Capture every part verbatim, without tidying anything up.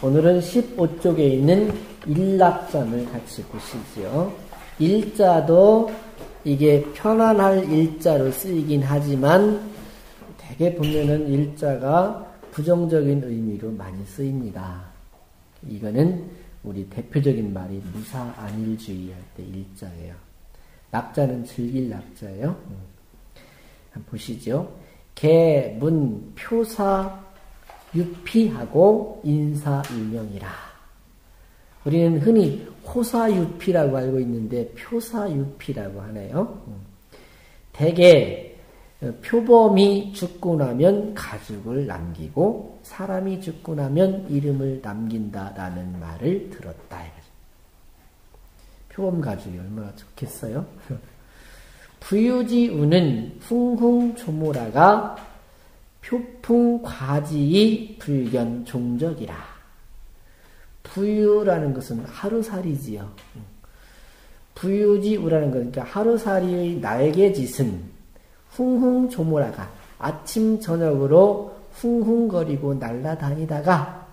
오늘은 십오 쪽에 있는 일락점을 같이 보시죠. 일자도 이게 편안할 일자로 쓰이긴 하지만 대개 보면은 일자가 부정적인 의미로 많이 쓰입니다. 이거는 우리 대표적인 말이 무사안일주의 할 때 일자예요. 낙자는 즐길 낙자예요. 한번 보시죠. 개, 문, 표사, 유피하고 인사일명이라. 우리는 흔히 호사유피라고 알고 있는데 표사유피라고 하네요. 대개 표범이 죽고 나면 가죽을 남기고 사람이 죽고 나면 이름을 남긴다라는 말을 들었다. 표범 가죽이 얼마나 좋겠어요? 부유지우는 쿵쿵조모라가 표풍과지의 불견 종적이라. 부유라는 것은 하루살이지요. 부유지우라는 것은 그러니까 하루살이의 날개짓은 쿵쿵조모라가 아침 저녁으로 쿵쿵거리고 날아다니다가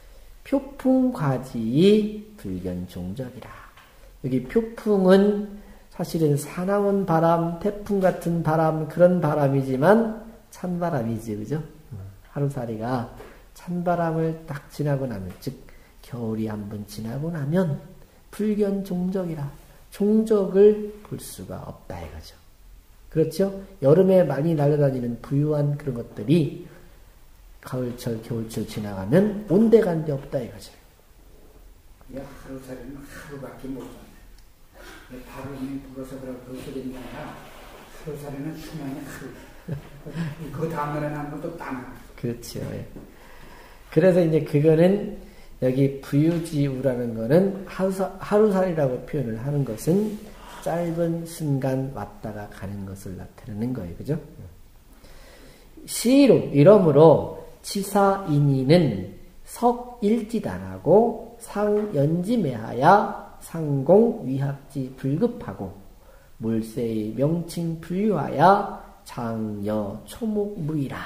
표풍과지의 불견 종적이라. 여기 표풍은 사실은 사나운 바람, 태풍 같은 바람, 그런 바람이지만 찬바람이지, 그죠? 하루살이가 찬바람을 딱 지나고 나면, 즉 겨울이 한번 지나고 나면 불견 종적이라. 종적을 볼 수가 없다 이거죠. 그렇죠? 여름에 많이 날아다니는 부유한 그런 것들이 가을철, 겨울철 지나가면 온데간데 없다 이거죠. 하루살이는 하루밖에 못 산다. 바람이 불어서 그렇게 그렇게 게 아니라 하루살이는 수명이 하루. 그 다음날에 나는 것도 땀. 그렇죠. 그래서 이제 그거는 여기 부유지우라는 거는 하루사, 하루살이라고 표현을 하는 것은 짧은 순간 왔다가 가는 것을 나타내는 거예요. 그죠? 시로, 이러므로 치사인이는 석일지단하고 상연지매하야 상공 위합지 불급하고 물세의 명칭 불유하야 장여 초목무이라.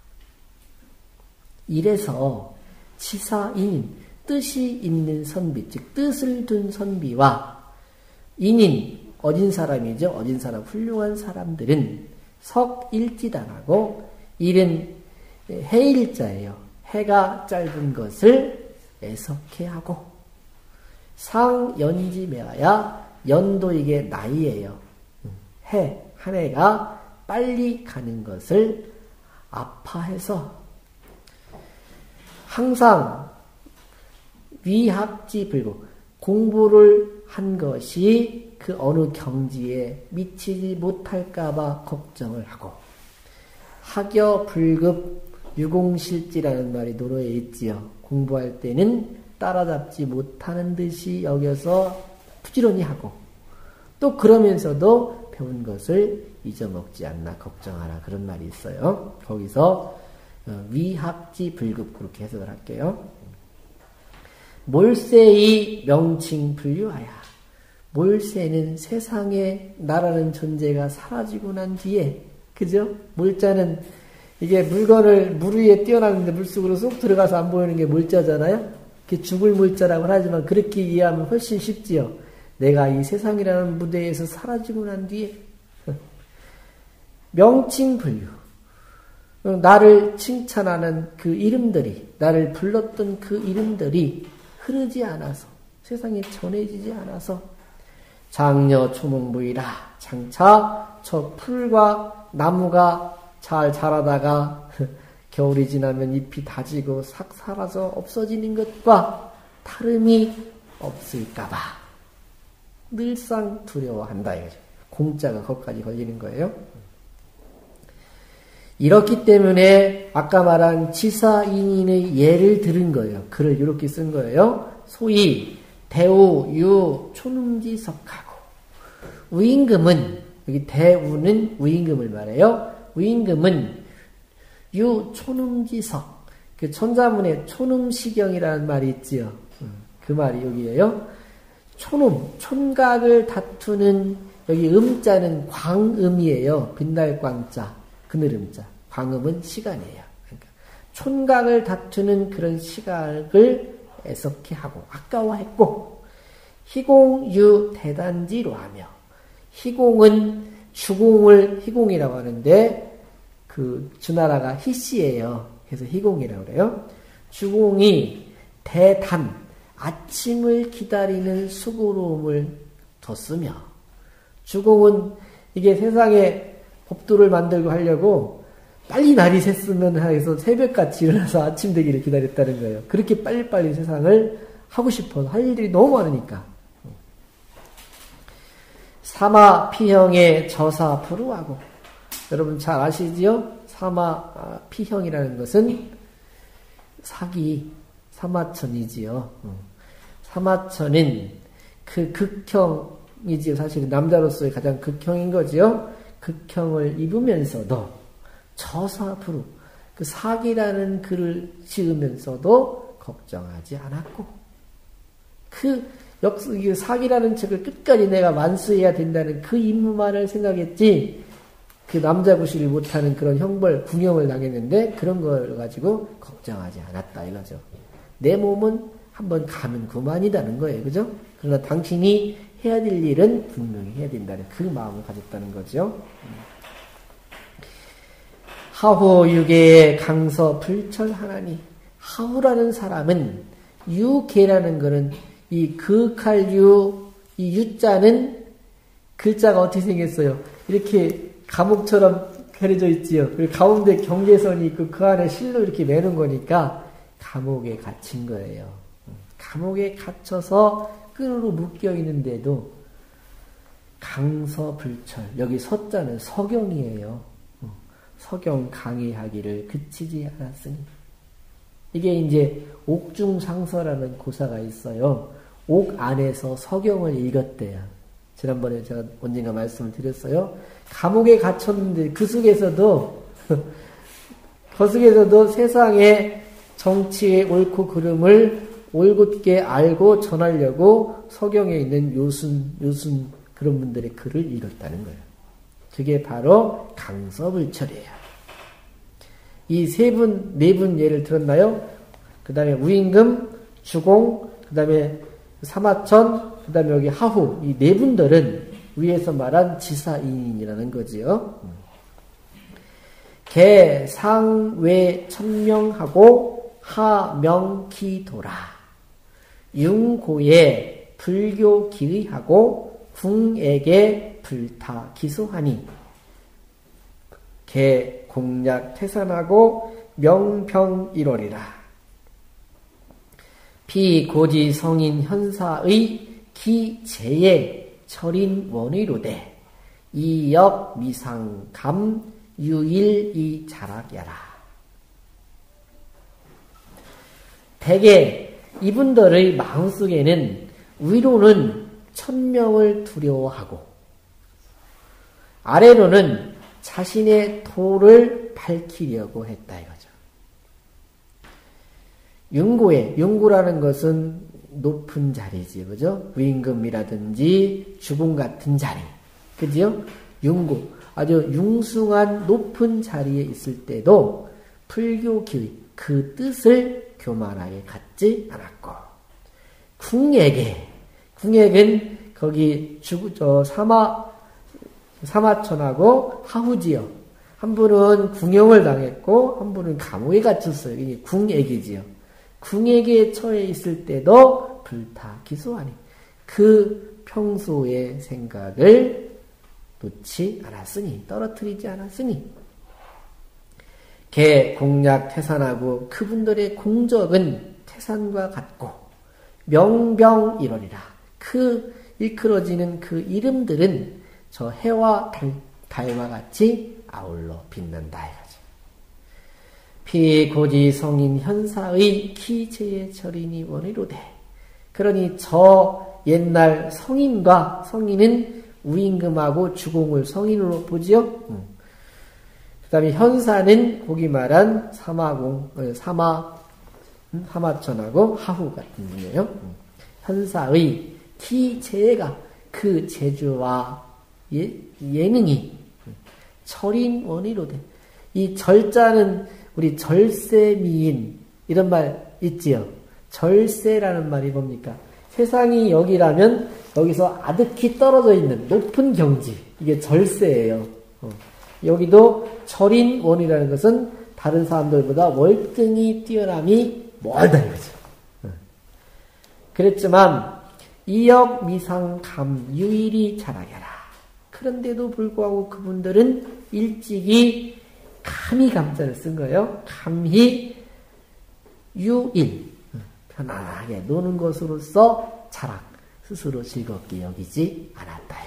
이래서 치사인인 뜻이 있는 선비, 즉 뜻을 둔 선비와 인인 어진 사람이죠. 어진 사람, 훌륭한 사람들은 석일지단하고 일은 해일자예요. 해가 짧은 것을 애석해 하고 상연지매하야 연도 이게 나이예요. 해, 한 해가 빨리 가는 것을 아파해서 항상 위합지불고 공부를 한 것이 그 어느 경지에 미치지 못할까봐 걱정을 하고 학여불급 유공실지라는 말이 노로에 있지요. 공부할 때는 따라잡지 못하는 듯이 여겨서 부지런히 하고 또 그러면서도 배운 것을 잊어먹지 않나 걱정하라 그런 말이 있어요. 거기서 위합지불급 그렇게 해석을 할게요. 몰세의 명칭 불유하야. 몰세는 세상에 나라는 존재가 사라지고 난 뒤에, 그죠? 몰자는 이게 물건을 물 위에 띄어놨는데 물속으로 쏙 들어가서 안 보이는 게 몰자잖아요? 그게 죽을 몰자라고 하지만 그렇게 이해하면 훨씬 쉽지요. 내가 이 세상이라는 무대에서 사라지고 난 뒤에 명칭 불유. 나를 칭찬하는 그 이름들이, 나를 불렀던 그 이름들이 흐르지 않아서, 세상에 전해지지 않아서 장려 초목무이라. 장차 저 풀과 나무가 잘 자라다가 겨울이 지나면 잎이 다지고 싹 사라져 없어지는 것과 다름이 없을까봐 늘상 두려워한다 이거죠. 공짜가 거기까지 걸리는 거예요. 이렇기 때문에 아까 말한 치사인인의 예를 들은 거예요. 글을 이렇게 쓴 거예요. 소위 대우, 유, 초능지석하고 우임금은, 여기 대우는 우임금을 말해요. 우임금은 유, 초능지석, 그 천자문에 초능시경이라는 말이 있지요. 그 말이 여기에요. 초능, 촌각을 다투는, 여기 음자는 광음이에요. 빛날 광자. 그늘음자. 광음은 시간이에요. 그러니까 촌각을 다투는 그런 시각을 애석해 하고 아까워했고 희공유 대단지로 하며 희공은 주공을 희공이라고 하는데 그 주나라가 희씨예요. 그래서 희공이라고 그래요. 주공이 대단 아침을 기다리는 수고로움을 뒀으며 주공은 이게 세상에 법도를 만들고 하려고 빨리 날이 샜으면 해서 새벽같이 일어나서 아침 되기를 기다렸다는 거예요. 그렇게 빨리빨리 세상을 하고 싶어서 할 일들이 너무 많으니까. 사마 피형의 저사 불우하고 여러분 잘 아시지요? 사마 피형이라는 것은 사기 사마천이지요. 사마천은 그 극형이지요. 사실은 남자로서의 가장 극형인 거지요. 극형을 입으면서도 저사불우 그 사기라는 글을 지으면서도 걱정하지 않았고 그 역사 사기라는 책을 끝까지 내가 완수해야 된다는 그 임무만을 생각했지 그 남자 구실이 못하는 그런 형벌 궁형을 당했는데 그런 걸 가지고 걱정하지 않았다 이거죠. 내 몸은 한번 가면 그만이다는 거예요. 그죠? 그러나 당신이 해야 될 일은 분명히 해야 된다는 그 마음을 가졌다는 거죠. 하후 유계의 강서 불철하나니 하후라는 사람은 유계라는 것은 이 극할 유, 이 유자는 글자가 어떻게 생겼어요? 이렇게 감옥처럼 그려져 있지요. 그리고 가운데 경계선이 있고 그 안에 실로 이렇게 매는 거니까 감옥에 갇힌 거예요. 감옥에 갇혀서 끈으로 묶여 있는데도 강서불철 여기 서자는 서경이에요. 서경 강의하기를 그치지 않았으니 이게 이제 옥중상서라는 고사가 있어요. 옥 안에서 서경을 읽었대요. 지난번에 제가 언젠가 말씀을 드렸어요. 감옥에 갇혔는데 그 속에서도 그 속에서도 세상의 정치의 옳고 그름을 올곧게 알고 전하려고 서경에 있는 요순 요순 그런 분들의 글을 읽었다는 거예요. 그게 바로 강서불철이에요. 이 세 분, 네 분 예를 들었나요? 그 다음에 우임금, 주공, 그 다음에 사마천, 그 다음에 여기 하후, 이 네 분들은 위에서 말한 지사인이라는 거지요. 개, 상, 외, 천명하고 하명기도라. 융고에 불교 기의하고 궁에게 불타 기소하니 개 공략 태산하고 명평일월이라. 비고지 성인 현사의 기재에 철인 원의로되 이역 미상감 유일이 자락야라. 대개 이분들의 마음속에는 위로는 천명을 두려워하고 아래로는 자신의 도를 밝히려고 했다 이거죠. 융고에, 융고라는 것은 높은 자리지, 그죠? 위임금이라든지 주공 같은 자리, 그죠? 융고, 아주 융숭한 높은 자리에 있을 때도 불교기의 그 뜻을 교만하게 갖지 않았고, 궁에게, 궁에겐 거기 주, 저, 사마, 사마천하고 하후지요. 한 분은 궁형을 당했고, 한 분은 감옥에 갇혔어요. 이게 궁액이지요. 궁에게 처해 있을 때도 불타 기소하니 그 평소의 생각을 놓지 않았으니, 떨어뜨리지 않았으니, 개 공략 태산하고 그분들의 공적은 태산과 같고 명병일월이라. 그 일컬어지는 그 이름들은 저 해와 달, 달과 같이 아울러 빛난다 이거죠. 피고지 성인 현사의 기체의 절인이 원의로되. 그러니 저 옛날 성인과 성인은 우임금하고 주공을 성인으로 보지요. 음. 그 다음에 현사는 거기 말한 사마공, 사마, 음, 사마천하고 하후 같은 분이에요. 음. 현사의 기체가 그 재주와 예, 예능이 철인 원의로되. 이 절자는 우리 절세미인 이런 말 있지요. 절세라는 말이 뭡니까? 세상이 여기라면 여기서 아득히 떨어져 있는 높은 경지. 이게 절세예요. 어. 여기도 절인원이라는 것은 다른 사람들보다 월등히 뛰어남이 멀다 이거죠. 어. 그랬지만 이역 미상감 유일이 자라게라. 그런데도 불구하고 그분들은 일찍이 감히 감자를 쓴 거예요. 감히 유일. 편안하게 노는 것으로서 자락, 스스로 즐겁게 여기지 않았다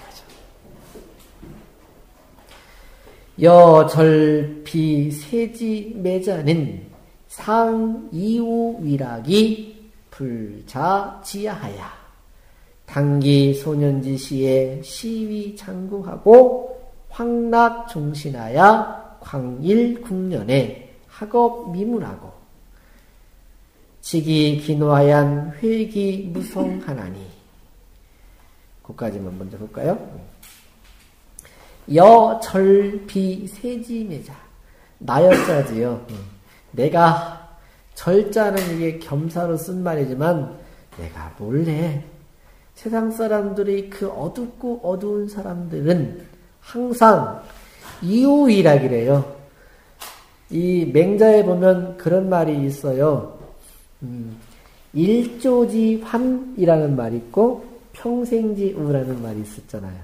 이거죠. 여절비 세지 매자는 상이우 위락이 불자지하야 당기 소년지 시에 시위 장구하고 황락 종신하야 광일 국년에 학업 미문하고 지기 기노하얀 회기 무성하나니. 그까지만 먼저 볼까요? 여, 절, 비, 세지, 매자. 나여자지요. 내가, 절자는 이게 겸사로 쓴 말이지만, 내가 몰래, 세상 사람들이 그 어둡고 어두운 사람들은 항상 이우일학이래요. 이 맹자에 보면 그런 말이 있어요. 음, 일조지환이라는 말이 있고 평생지우라는 말이 있었잖아요.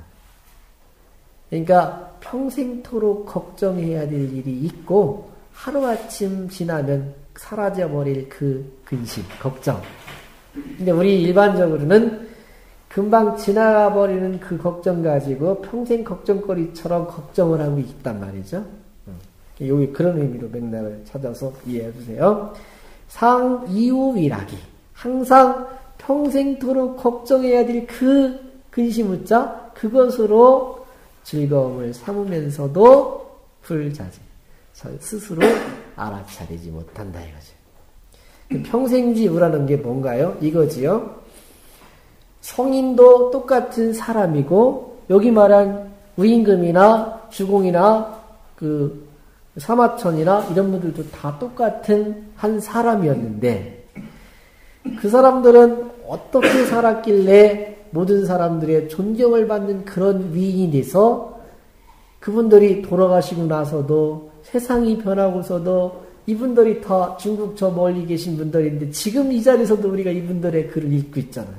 그러니까 평생토록 걱정해야 될 일이 있고 하루아침 지나면 사라져버릴 그 근심, 걱정. 근데 우리 일반적으로는 금방 지나가버리는 그 걱정 가지고 평생 걱정거리처럼 걱정을 하고 있단 말이죠. 여기 그런 의미로 맥락을 찾아서 이해해 주세요. 상이우위락이 항상 평생토록 걱정해야 될 그 근심우자 그것으로 즐거움을 삼으면서도 불자지 스스로 알아차리지 못한다 이거죠. 평생지우라는 게 뭔가요? 이거지요. 성인도 똑같은 사람이고 여기 말한 우임금이나 주공이나 그 사마천이나 이런 분들도 다 똑같은 한 사람이었는데 그 사람들은 어떻게 살았길래 모든 사람들의 존경을 받는 그런 위인이 돼서 그분들이 돌아가시고 나서도 세상이 변하고서도 이분들이 다 중국 저 멀리 계신 분들인데 지금 이 자리에서도 우리가 이분들의 글을 읽고 있잖아요.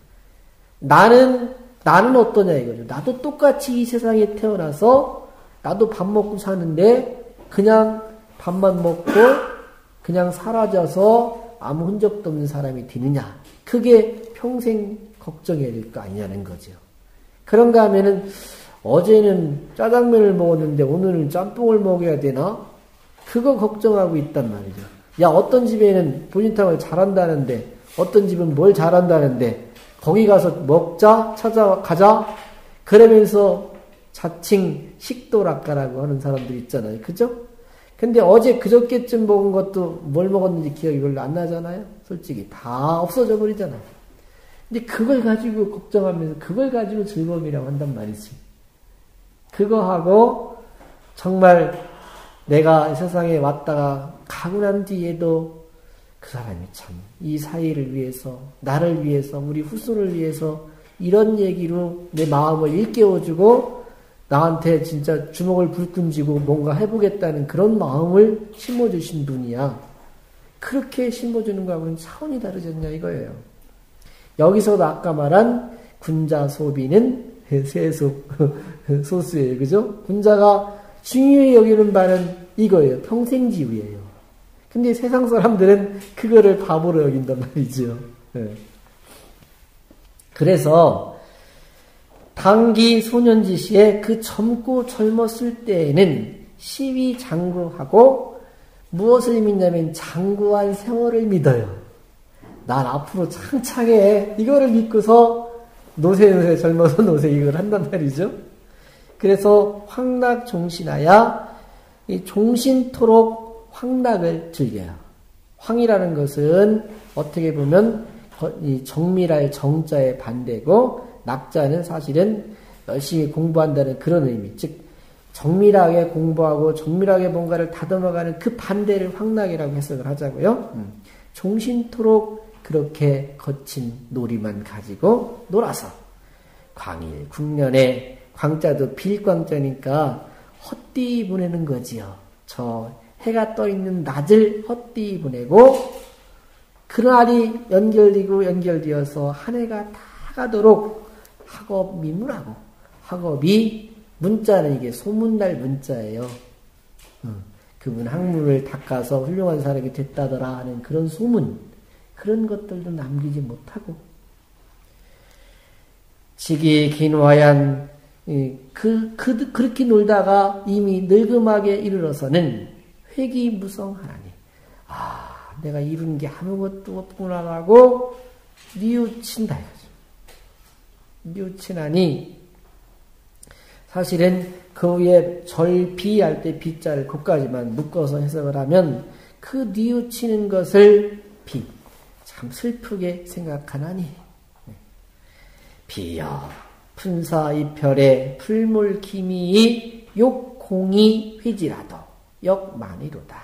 나는 나는 어떠냐 이거죠. 나도 똑같이 이 세상에 태어나서 나도 밥 먹고 사는데 그냥 밥만 먹고 그냥 사라져서 아무 흔적도 없는 사람이 되느냐. 그게 평생 걱정해야 될 거 아니냐는 거죠. 그런가 하면은 어제는 짜장면을 먹었는데 오늘은 짬뽕을 먹어야 되나? 그거 걱정하고 있단 말이죠. 야, 어떤 집에는 본인탕을 잘한다는데 어떤 집은 뭘 잘한다는데 거기 가서 먹자, 찾아가자 그러면서 자칭 식도락가라고 하는 사람들 있잖아요. 그죠? 근데 어제 그저께쯤 먹은 것도 뭘 먹었는지 기억이 별로 안 나잖아요. 솔직히 다 없어져 버리잖아요. 근데 그걸 가지고 걱정하면서 그걸 가지고 즐거움이라고 한단 말이지. 그거 하고 정말 내가 세상에 왔다가 가고 난 뒤에도 그 사람이 참 이 사이를 위해서 나를 위해서 우리 후손을 위해서 이런 얘기로 내 마음을 일깨워주고 나한테 진짜 주먹을 불끈 쥐고 뭔가 해보겠다는 그런 마음을 심어주신 분이야. 그렇게 심어주는 거하고는 차원이 다르지 않냐 이거예요. 여기서도 아까 말한 군자 소비는 세속 소수예요. 그죠? 군자가 중요히 여기는 바는 이거예요. 평생지우예요. 근데 세상 사람들은 그거를 바보로 여긴단 말이죠. 네. 그래서 당기 소년지 시에 그 젊고 젊었을 때에는 시위 장구하고 무엇을 믿냐면 장구한 세월을 믿어요. 난 앞으로 창창해. 이거를 믿고서 노세 노세 젊어서 노세 이걸 한단 말이죠. 그래서 황락 종신하야 이 종신토록 황락을 즐겨요. 황이라는 것은 어떻게 보면 이 정밀할 정자의 반대고 낙자는 사실은 열심히 공부한다는 그런 의미. 즉 정밀하게 공부하고 정밀하게 뭔가를 다듬어가는 그 반대를 황락이라고 해석을 하자고요. 음. 종신토록 그렇게 거친 놀이만 가지고 놀아서 광일 국년에 광자도 빌광자니까 헛되이 보내는 거지요. 저 해가 떠 있는 낮을 헛되이 보내고 그날이 연결되고 연결되어서 한 해가 다 가도록 학업 미문하고 학업이 문자는 이게 소문날 문자예요. 음, 그분 학문을 닦아서 훌륭한 사람이 됐다더라 하는 그런 소문 그런 것들도 남기지 못하고 지기 긴화얀 그, 그, 그렇게 놀다가 이미 늙음하게 이르러서는 회기무성하나니 아 내가 이룬 게 아무것도 없구나라고 뉘우친다 이거죠. 뉘우치나니 사실은 그 위에 절비할 때 비자를 거기까지만 묶어서 해석을 하면 그 뉘우치는 것을 비, 참 슬프게 생각하나니 비여 분사 이별에 풀물기미이 욕공이 휘지라도 역만이로다.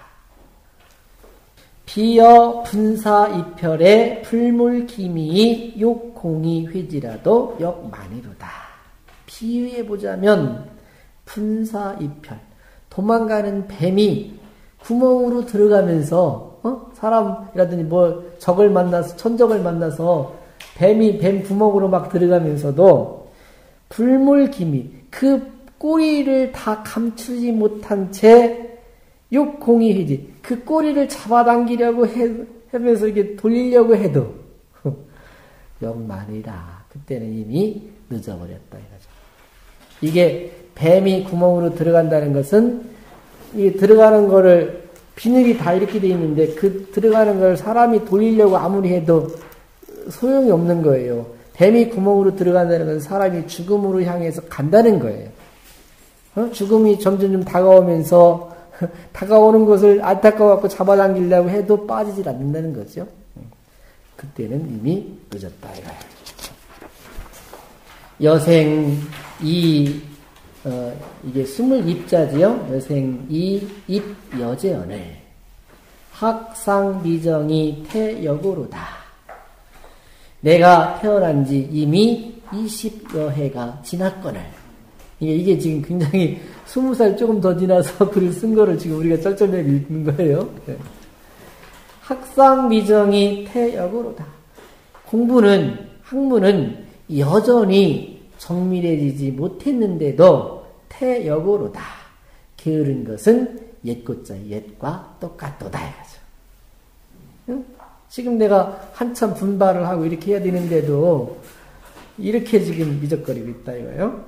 비여 분사 이별에 풀물기미이 욕공이 휘지라도 역만이로다. 비유해보자면 분사 이별 도망가는 뱀이 구멍으로 들어가면서 어? 사람이라든지 뭐 적을 만나서 천적을 만나서 뱀이 뱀 구멍으로 막 들어가면서도 불물기미 그 꼬리를 다 감추지 못한 채 욕공이 휘지 그 꼬리를 잡아당기려고 해, 하면서 이렇게 돌리려고 해도 역만이라 그때는 이미 늦어버렸다 이거죠. 이게 뱀이 구멍으로 들어간다는 것은 이 들어가는 거를 비늘이 다 이렇게 돼 있는데 그 들어가는 걸 사람이 돌리려고 아무리 해도 소용이 없는 거예요. 뱀이 구멍으로 들어간다는 건 사람이 죽음으로 향해서 간다는 거예요. 어? 죽음이 점점 좀 다가오면서 다가오는 것을 안타까워갖고 잡아당기려고 해도 빠지질 않는다는 거죠. 그때는 이미 늦었다 이거예요. 여생 이 어, 이게 스물 입자지요. 여생 이 입 여제언을 학상 미정이 태역으로다. 내가 태어난 지 이미 이십여 해가 지났거늘. 이게, 이게 지금 굉장히 스무 살 조금 더 지나서 글을 쓴 거를 지금 우리가 쩔쩔매게 읽는 거예요. 네. 학상 미정이 태역으로다. 공부는, 학문은 여전히 정밀해지지 못했는데도 태역으로다. 게으른 것은 옛것자 옛과 똑같도다. 이거죠. 응? 지금 내가 한참 분발을 하고 이렇게 해야 되는데도 이렇게 지금 미적거리고 있다 이거예요.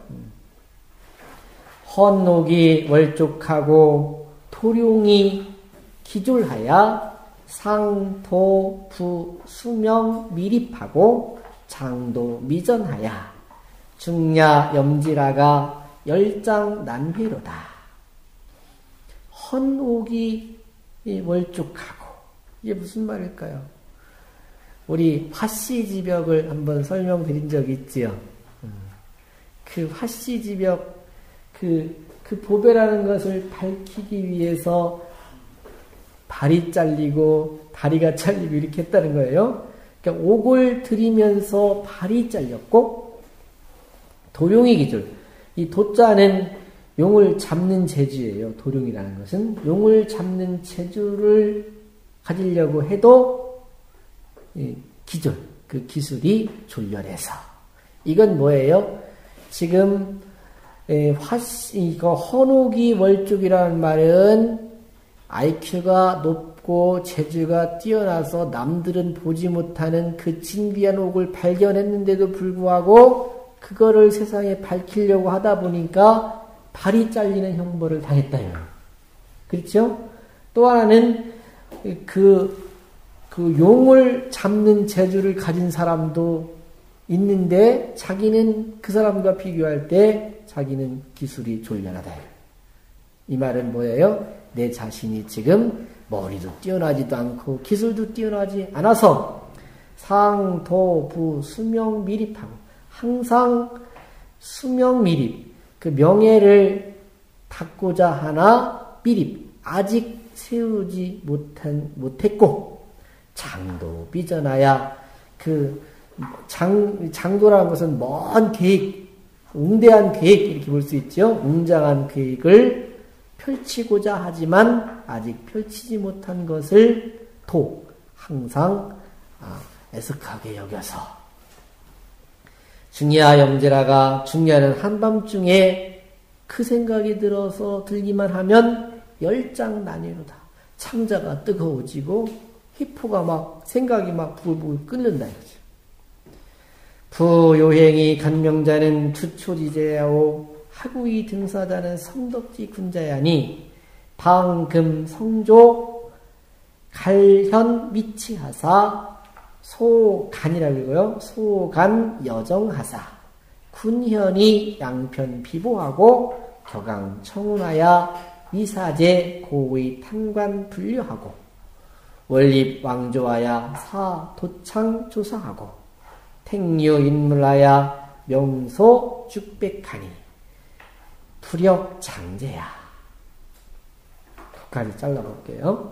헌옥이 월족하고 토룡이 기졸하여 상도 부 수명 미립하고 장도 미전하여 중야 염지라가 열장 난회로다. 헌옥이 월족하고 이게 무슨 말일까요? 우리 화씨지벽을 한번 설명드린 적이 있지요. 그 화씨지벽, 그, 그 보배라는 것을 밝히기 위해서 발이 잘리고 다리가 잘리고 이렇게 했다는 거예요. 그러니까 옥을 들이면서 발이 잘렸고 도룡이 기줄. 이 도자는 용을 잡는 재주예요. 도룡이라는 것은 용을 잡는 재주를 가지려고 해도 기술, 그 기술이 졸렬해서. 이건 뭐예요? 지금, 화씨, 이거 헌옥이 월족이라는 말은 아이큐가 높고 재주가 뛰어나서 남들은 보지 못하는 그 진비한 옥을 발견했는데도 불구하고 그거를 세상에 밝히려고 하다 보니까 발이 잘리는 형벌을 당했다요. 그렇죠? 또 하나는 그 그 용을 잡는 재주를 가진 사람도 있는데 자기는 그 사람과 비교할 때 자기는 기술이 졸렬하다. 이 말은 뭐예요? 내 자신이 지금 머리도 뛰어나지도 않고 기술도 뛰어나지 않아서 상, 도, 부, 수명 미립하고 항상 수명 미립, 그 명예를 닦고자 하나 미립, 아직 세우지 못한, 못했고 장도 비전하야 그 장, 장도라는 것은 먼 계획, 웅대한 계획 이렇게 볼 수 있죠. 웅장한 계획을 펼치고자 하지만 아직 펼치지 못한 것을 도 항상 아, 애석하게 여겨서 중야 영제라가 중야는 한밤중에 그 생각이 들어서 들기만 하면 열장난이로다. 창자가 뜨거워지고 희포가 막 생각이 막 부글부글 끓는다 이거죠. 부요행이 간명자는 투초지제야오 하구이 등사자는 성덕지 군자야니 방금 성조 갈현 미치하사 소간이라고 읽어요. 소간 여정하사 군현이 양편 비보하고 격강 청운하야 미사제 고의 탄관 분류하고 원립 왕조하야 사 도창 조사하고 택류 인물하야 명소 죽백하니 불역 장제야. 끝까지 잘라볼게요.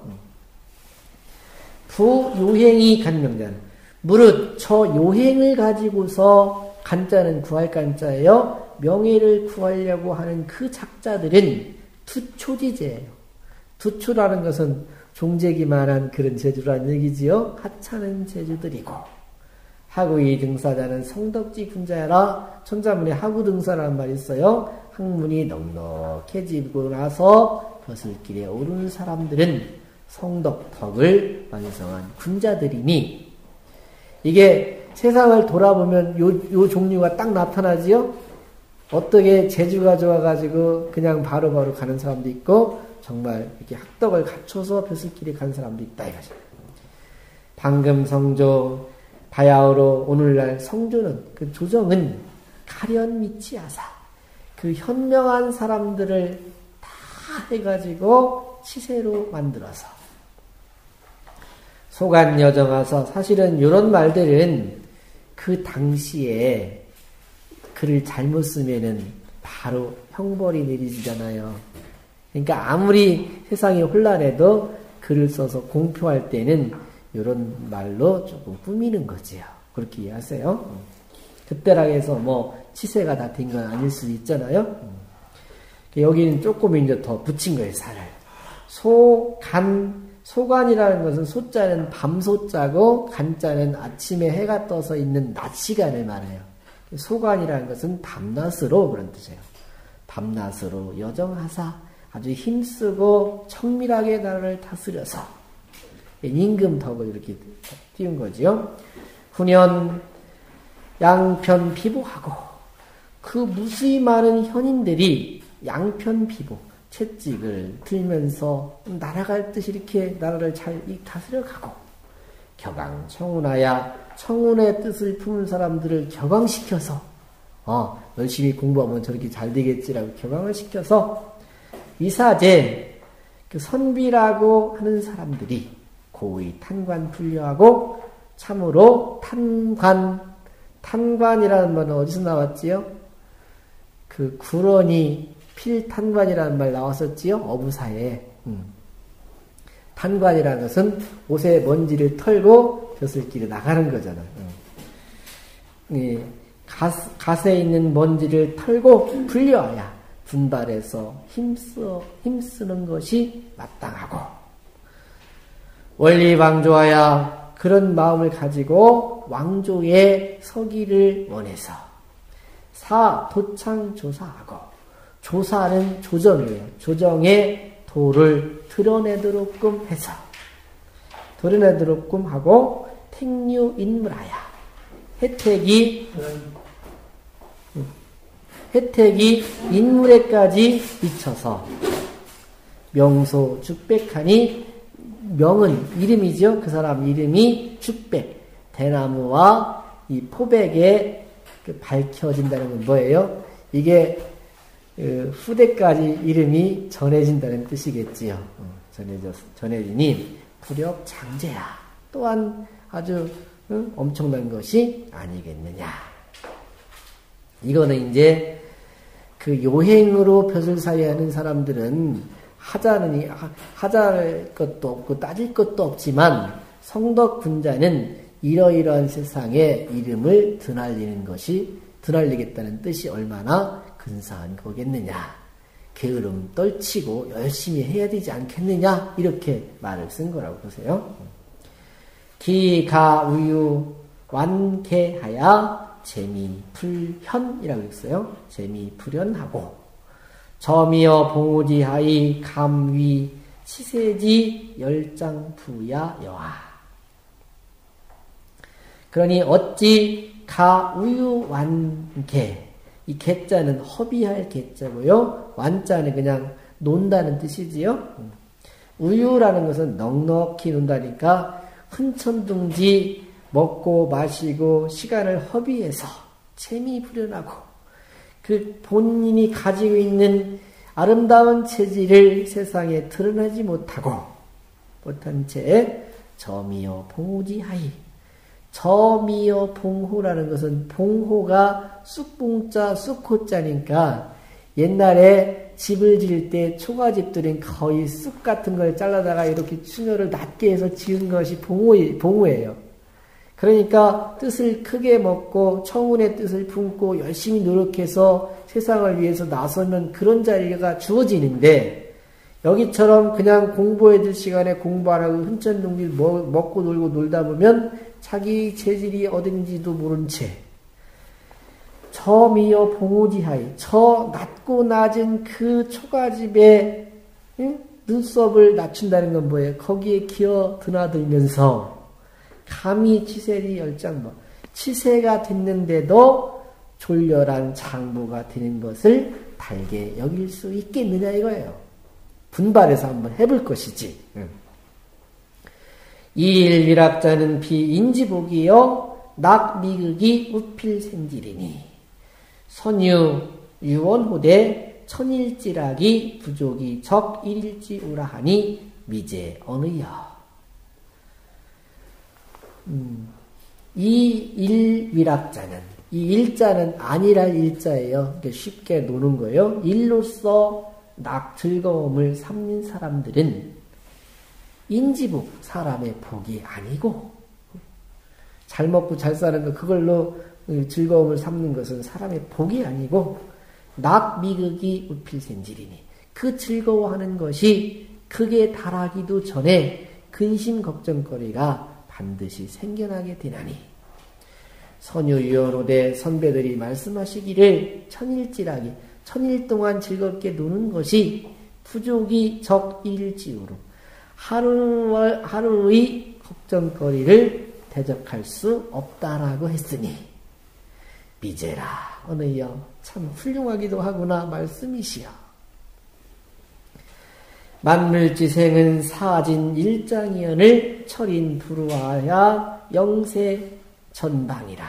부요행이 간명자는 무릇 저 요행을 가지고서 간자는 구할 간자예요. 명예를 구하려고 하는 그 작자들은 투초지제예요. 투초라는 것은 종재기만한 그런 제주라는 얘기지요. 하찮은 제주들이고 하구이 등사자는 성덕지 군자야라. 천자문에 하구등사라는 말이 있어요. 학문이 넉넉해지고 나서 벼슬길에 오르는 사람들은 성덕덕을 완성한 군자들이니 이게 세상을 돌아보면 요, 요 종류가 딱 나타나지요. 어떻게 재주가 좋아가지고 그냥 바로바로 바로 가는 사람도 있고 정말 이렇게 학덕을 갖춰서 벼슬길에 간 사람도 있다 이거죠. 방금 성조 바야흐로 오늘날 성조는 그 조정은 가련 미치하사 그 현명한 사람들을 다 해가지고 치세로 만들어서 소간 여정하서 사실은 이런 말들은 그 당시에 글을 잘못 쓰면은 바로 형벌이 내리지잖아요. 그러니까 아무리 세상이 혼란해도 글을 써서 공표할 때는 이런 말로 조금 꾸미는 거지요. 그렇게 이해하세요. 그때라 해서 뭐 치세가 다 된 건 아닐 수도 있잖아요. 여기는 조금 이제 더 붙인 거예요, 살을. 소간, 소간이라는 것은 소자는 밤소자고 간자는 아침에 해가 떠서 있는 낮 시간을 말해요. 소간이라는 것은 밤낮으로 그런 뜻이에요. 밤낮으로 여정하사 아주 힘쓰고 청밀하게 나라를 다스려서 임금덕을 이렇게 띄운 거지요. 훈연 양편 비보하고 그 무수히 많은 현인들이 양편 비보 채찍을 들면서 날아갈 듯이 이렇게 나라를 잘 다스려가고 격강 청운하야 청운의 뜻을 품은 사람들을 격강시켜서 어, 열심히 공부하면 저렇게 잘 되겠지라고 격강을 시켜서 이사제 그 선비라고 하는 사람들이 고의 탄관 분류하고 참으로 탄관 탄관이라는 말은 어디서 나왔지요? 그 구런이 필탄관이라는 말 나왔었지요? 어부사에. 음. 탄관이라는 것은 옷에 먼지를 털고 벼슬길에 나가는 거잖아요. 음. 이 갓, 갓에 있는 먼지를 털고 불려야 분발해서 힘써, 힘쓰는 것이 마땅하고 원리 왕조하야 그런 마음을 가지고 왕조에 서기를 원해서 사 도창 조사하고 조사는 조정이에요. 조정의 도를 드러내도록끔 해서 드러내도록끔 하고 택류 인물하야 혜택이 혜택이 인물에까지 미쳐서 명소 죽백하니 명은 이름이죠. 그 사람 이름이 죽백 대나무와 이 포백에 밝혀진다는 건 뭐예요? 이게 후대까지 이름이 전해진다는 뜻이겠지요. 전해져, 전해지니 불역 장제야. 또한 아주 엄청난 것이 아니겠느냐. 이거는 이제 그 요행으로 벼슬살이 하는 사람들은 하자는, 하자할 것도 없고 따질 것도 없지만 성덕군자는 이러이러한 세상에 이름을 드날리는 것이, 드날리겠다는 뜻이 얼마나 근사한 거겠느냐. 게으름 떨치고 열심히 해야 되지 않겠느냐. 이렇게 말을 쓴 거라고 보세요. 기, 가, 우유, 완개하야 재미풀현이라고 했어요. 재미풀현하고 점이여 봉우지하이 감위 치세지 열장부야 여하. 그러니 어찌 가 우유 완개, 이 개자는 허비할 개자고요. 완자는 그냥 논다는 뜻이지요. 우유라는 것은 넉넉히 논다니까 흔천둥지 먹고 마시고 시간을 허비해서 재미풀현하고 그 본인이 가지고 있는 아름다운 체질을 세상에 드러내지 못하고 못한 채 점이여 봉우지하이. 점이여 봉호라는 것은 봉호가 쑥봉자 쑥호자니까 옛날에 집을 지을 때 초가집들은 거의 쑥 같은 걸 잘라다가 이렇게 충혈을 낮게 해서 지은 것이 봉호, 봉호예요. 그러니까 뜻을 크게 먹고 청운의 뜻을 품고 열심히 노력해서 세상을 위해서 나서면 그런 자리가 주어지는데 여기처럼 그냥 공부해야 될 시간에 공부 안 하고 흔천둥지 먹고 놀고 놀다 보면 자기 체질이 어딘지도 모른 채 점이여 봉우지하이, 저 낮고 낮은 그 초가집에 응? 눈썹을 낮춘다는 건 뭐예요? 거기에 기어 드나들면서 감히 치세리 열장뭐 치세가 됐는데도 졸렬한 장부가 되는 것을 달게 여길 수 있겠느냐 이거예요. 분발해서 한번 해볼 것이지. 응. 이일위락자는 비인지복이요 낙미극이 우필생질이니 선유 유원호대 천일지락이 부족이 적 일일지 우라하니 미제 어느여. 음, 이 일위락자는, 이 일자는 아니랄 일자예요. 쉽게 노는 거예요. 일로서 낙 즐거움을 삼는 사람들은 인지복, 사람의 복이 아니고 잘 먹고 잘 사는 거 그걸로 즐거움을 삼는 것은 사람의 복이 아니고 낙미극이 우필생질이니 그 즐거워하는 것이 극에 달하기도 전에 근심 걱정거리가 반드시 생겨나게 되나니 선유유언호대 선배들이 말씀하시기를 천일지락이 천일 동안 즐겁게 노는 것이 부족이 적일지우로 하루, 하루의 걱정거리를 대적할 수 없다라고 했으니 미제라 어느여 참 훌륭하기도 하구나 말씀이시여. 만물지생은 사진 일장이언을 철인 불우하야 영세 전방이라.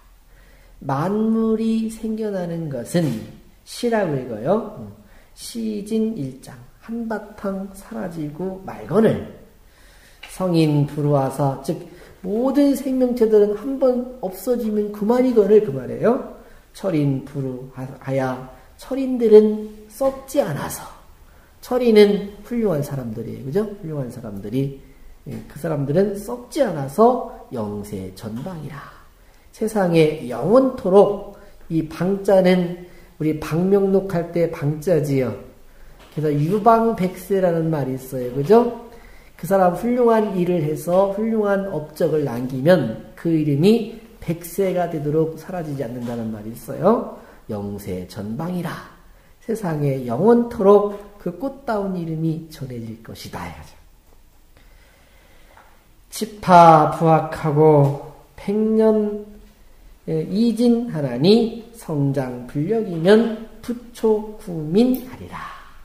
만물이 생겨나는 것은 시라고 읽어요. 시진 일장, 한바탕 사라지고 말거늘. 성인 불우하사, 즉 모든 생명체들은 한번 없어지면 그만이거늘 그 말이에요. 철인 불우하야, 철인들은 썩지 않아서. 철인은 훌륭한 사람들이에요. 그죠? 훌륭한 사람들이, 그 사람들은 썩지 않아서 영세 전방이라. 세상에 영원토록 이 방자는 우리 방명록 할 때 방자지요. 그래서 유방백세라는 말이 있어요. 그죠? 그 사람 훌륭한 일을 해서 훌륭한 업적을 남기면 그 이름이 백세가 되도록 사라지지 않는다는 말이 있어요. 영세 전방이라. 세상에 영원토록 그 꽃다운 이름이 전해질 것이다. 치파 부학하고 백년 이진하나니 성장 불력이면 부초 구민하리라.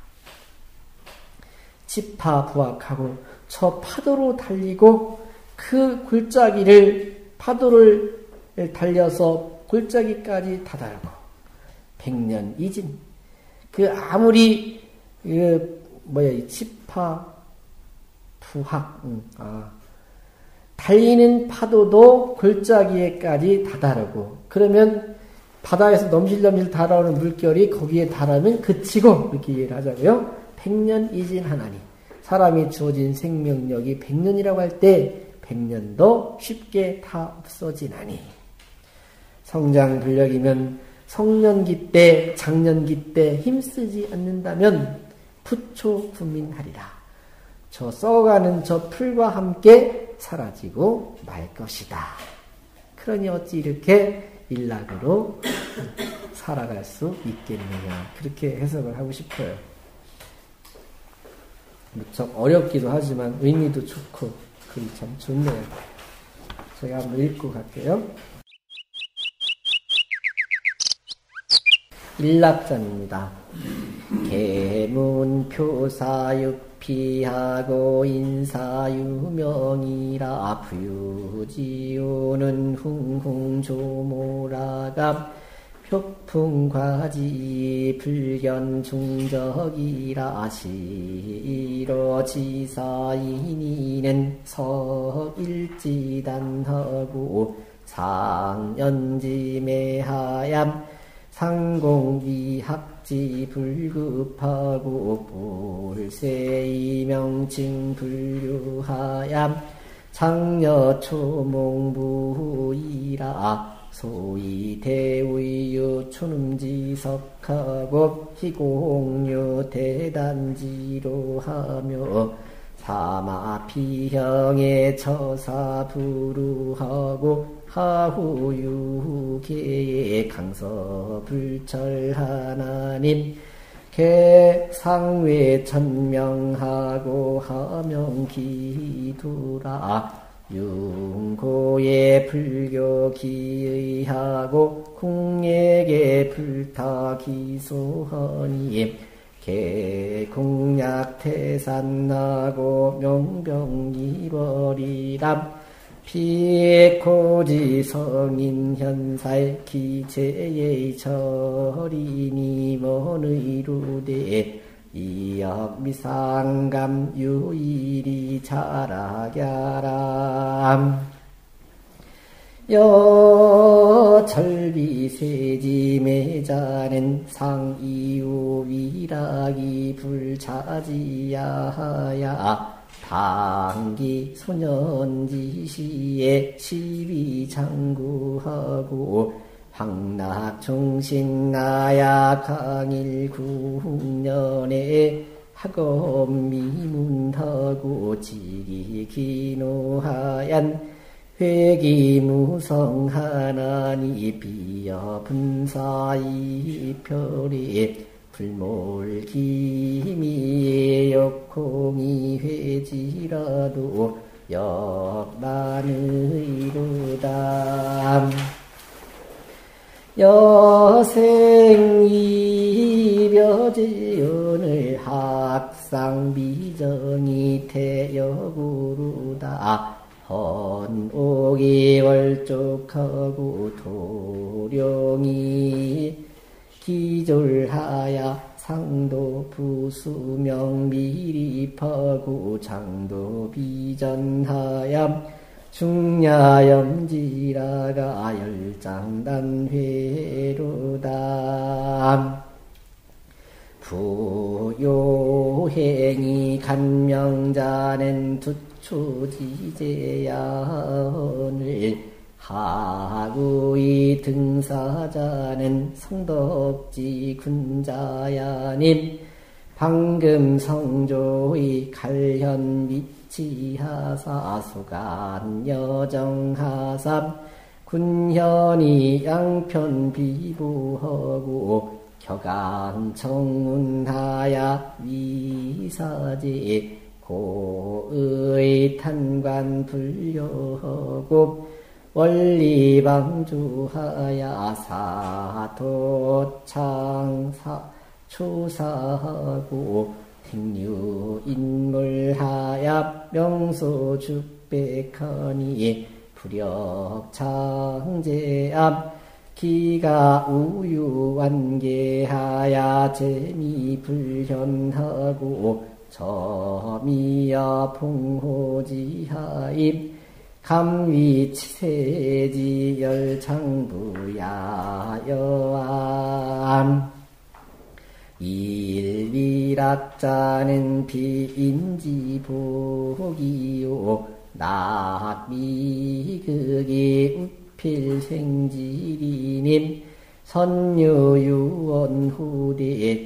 치파 부학하고 저 파도로 달리고 그 골짜기를 파도를 달려서 골짜기까지 다다르고 백년 이진 그 아무리 그 뭐야 이 치파 부학 응, 아 달리는 파도도 골짜기에까지 다다르고 그러면 바다에서 넘실넘실 달아오는 물결이 거기에 달하면 그치고 이렇게 이해를 하자고요. 백년 이진하나니 사람이 주어진 생명력이 백년이라고 할 때 백년도 쉽게 다 없어지나니 성장불력이면 성년기 때 장년기 때 힘쓰지 않는다면 부초구민하리라. 저 썩어가는 저 풀과 함께 사라지고 말 것이다. 그러니 어찌 이렇게 일락으로 살아갈 수 있겠느냐. 그렇게 해석을 하고 싶어요. 무척 어렵기도 하지만 의미도 좋고 글이 참 좋네요. 제가 한번 읽고 갈게요. 일락전입니다. 계문표사육피하고 인사유명이라 부유지오는 흥흥조모라갑 표풍과지 불견중적이라 시로지사인이는 서일지단하고 상연지매하얌 상공비학지 불급하고 불세이명칭 불류하얌 장여초몽부이라 소위 대의유 촌음지석하고 희공유 대단지로 하며 사마피형의 처사부루하고 하후유계의 강서불철하나님 개상외 천명하고 하명기두라 융고의 불교기의하고 궁예의 불타기소허니 개공약태산나고 명병이버리람 피고지 성인현살 기체의 절이니 원의루대 이역미상감 유일이 자라갸람 여철비세지매자는 상이우 위락이 불차지야하야 방기 소년지시에 시비장구하고 황락종신나야 강일구년에 학업미문하고 지기기노하얀 회기무성하나니 비여분사이별에 불몰기미의 역공이 회지라도 역만의로다. 여생이벼지연을 학상비정이 태역으로다. 헌옥이 월족하고 도령이 기졸하야 상도 부수명 미립하고 장도 비전하얌 중야염지라가 열장단회로다. 부요행이 간명자는 두초지제야언을 하구이 등사자는 성덕지 군자야님 방금 성조의 갈현 미치하사 수간 여정하삼 군현이 양편 비부하고 격안 청문하야 위사제 고의 탄관 불려하고 원리방주하야 사도창사 초사하고 행류인물하야 명소죽백하니 불역창제암 기가 우유완계하야 재미불현하고 저미야 봉호지하임 감위치세지 열창부야여암 일비락자는 비인지복이요 낙미극이 우필생지리님 선유유원 후대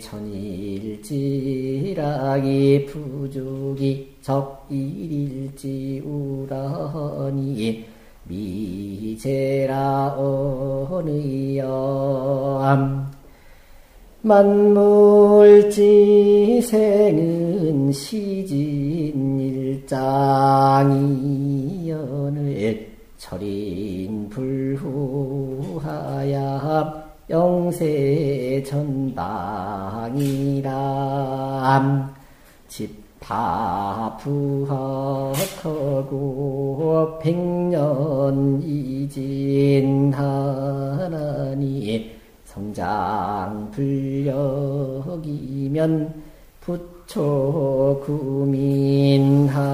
천일지락이 부족이 적일일지 우라니 미제라 어느염 만물지생은 시진일장이연을 철인 불후하야 영세전방이람 집파부학하고 백년 이진하나니 성장불력이면 부처구민하